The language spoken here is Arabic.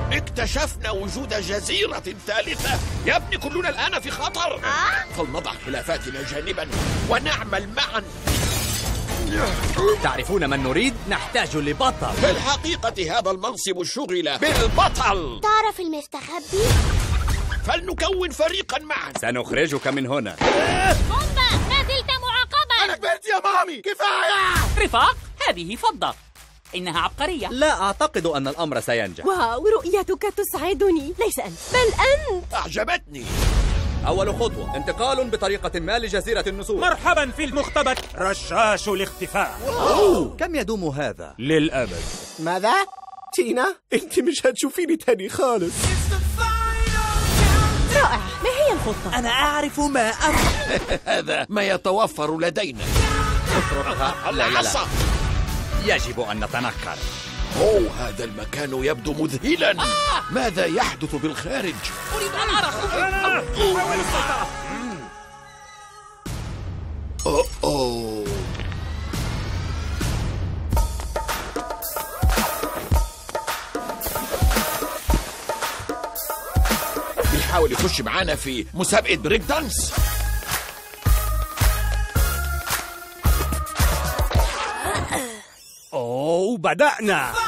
اكتشفنا وجود جزيرة ثالثة. يا ابني كلنا الآن في خطر. فلنضع خلافاتنا جانبا ونعمل معا. تعرفون من نريد؟ نحتاج لبطل. في الحقيقة هذا المنصب شغل بالبطل. تعرف المستخبي؟ فلنكون فريقا معا. سنخرجك من هنا. بومبا، ما زلت معاقبا. أنا كبرت يا مامي، كفاية. رفاق، هذه فضة، إنها عبقرية. لا أعتقد أن الأمر سينجح. واو، رؤيتك تسعدني. ليس أنت، بل أنت. أعجبتني. أول خطوة، انتقال بطريقة ما لجزيرة النسور. مرحبا في المختبر، رشاش الاختفاء. كم يدوم هذا؟ للأبد. ماذا؟ تينا؟ انت مش هتشوفيني تاني خالص. رائع، ما هي الخطة؟ أنا أعرف ما أفعل. هذا ما يتوفر لدينا. اتركها. لا. يجب أن نتنكر. أوه، هذا المكان يبدو مذهلا. ماذا يحدث بالخارج؟ أريد أن أعرف. أوه. بيحاول يخش معانا في مسابقة بريك دانس. أوه، بدأنا.